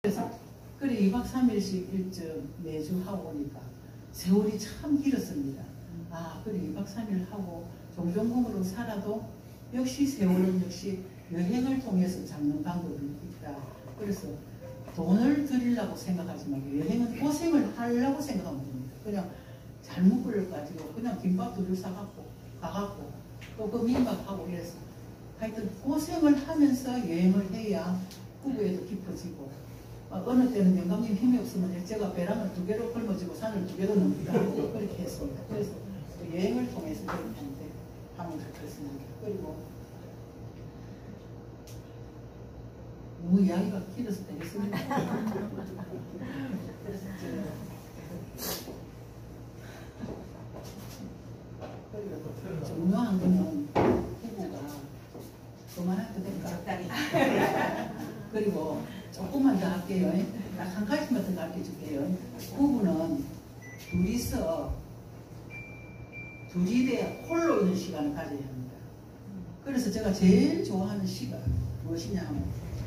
그래서 그래 2박 3일씩 일정 매주 하고 오니까 세월이 참 길었습니다. 아 그래 2박 3일 하고 종종공으로 살아도 역시 세월은 역시 여행을 통해서 잡는 방법이 있다. 그래서 돈을 들이려고 생각하지 말고 여행은 고생을 하려고 생각하면 됩니다. 그냥 잘못 가지고 그냥 김밥 2줄 사갖고 가갖고 또 그 민박하고 이래서 하여튼 고생을 하면서 여행을 해야 후배에도 깊어지고 어느 때는 영감님 힘이 없으면 제가 배랑을 2개로 걸머지고 산을 2개로 넘기도 하고 그렇게 했습니다. 그래서 여행을 통해서 그렇게 하면 좋겠습니다. 그리고 너무 이야기가 길어서 되겠습니다. 그래서 그리고 중요한 거는 후보가 그만해도 될까? 그리고 조금만 더 할게요. 딱 한 가지만 더 가르쳐 줄게요. 후보는 둘이 돼야 홀로 있는 시간을 가져야 합니다. 그래서 제가 제일 좋아하는 시가 무엇이냐 하면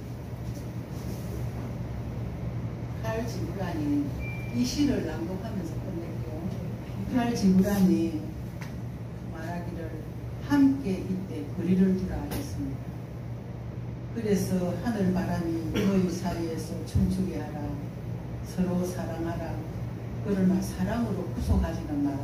칼지브란이 이 시를 낭독하면서 끝낼게요. 칼지브란이 말하기를 함께 이때 거리를 두라 했습니다. 그래서 하늘바람이 너희 사이에서 춤추게 하라. 서로 사랑하라. 그러나 사랑으로 구속하지는 마라.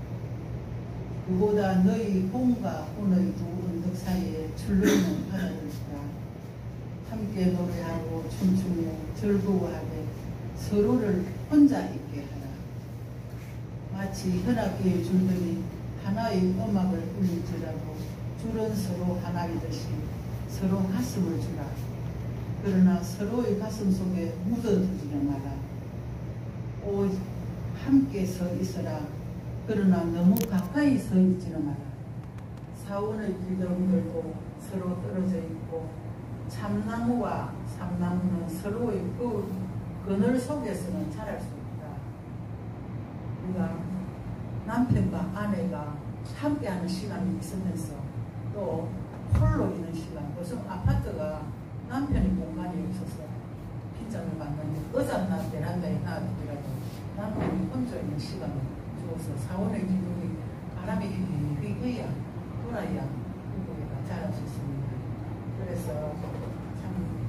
그보다 너희 봄과 혼의 두 언덕 사이에 출렁이는 바다를 두라. 함께 노래하고 춤추며 즐거워하되 서로를 혼자 있게 하라. 마치 현악기의 줄들이 하나의 음악을 울릴지라도 줄은 서로 하나이듯이 서로 가슴을 주라. 그러나 서로의 가슴 속에 묻어두지는 마라. 오직 함께 서 있어라. 그러나 너무 가까이 서 있지는 마라. 사원의 기둥들도 서로 떨어져 있고 참나무와 삼나무는 서로의 그늘 속에서는 자랄 수 있다. 우리가 남편과 아내가 함께하는 시간이 있으면서 또 홀로 있는 시간, 무슨 아파트가 남편의 공간이 없어서 빈장을 받는데 어장나 베란다에 놔두더라도 남편이 혼자 있는 시간을 주어서 사원의 기둥이 바람이 휘휘해야 돌아야 후보가 자랄 수 있습니다. 그래서 참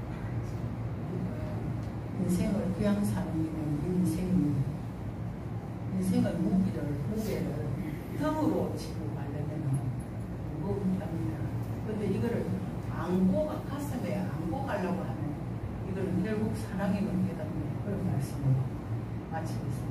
인생을 그냥 사는 이면 인생의 무게를 덤으로 지고 가려면 무겁답니다. 근데 이거를 가슴에 안고 가려고 하면 이거는 결국 사랑의 문제다. 그런 말씀을 마치겠습니다.